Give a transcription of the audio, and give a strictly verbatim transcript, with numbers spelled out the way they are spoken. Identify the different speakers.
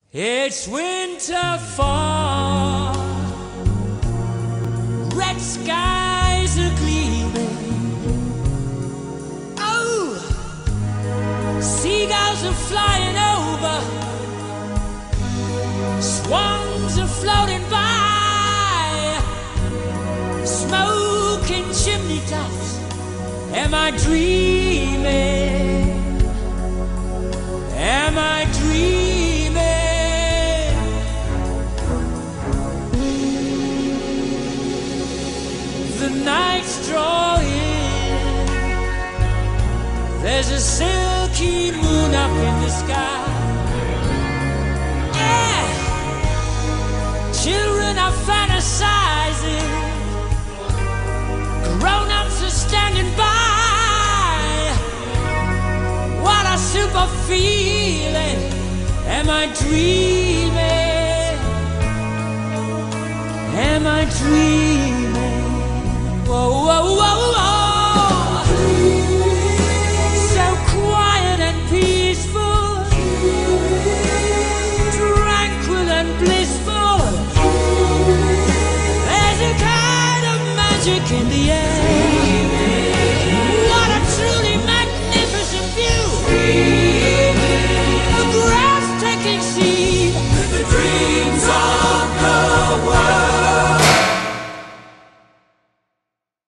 Speaker 1: It's winter fall, red skies are gleaming. Oh, seagulls are flying over, swans are floating by, smoking chimney tops. Am I dreaming? Am I dreaming? The night's drawing, there's a silky moon up in the sky. Yeah, children are fantasizing, grown-ups are standing by. What a super feeling. Am I dreaming? Am I dreaming? Whoa, whoa, whoa, whoa. So quiet and peaceful, tranquil and blissful. There's a kind of magic in the air.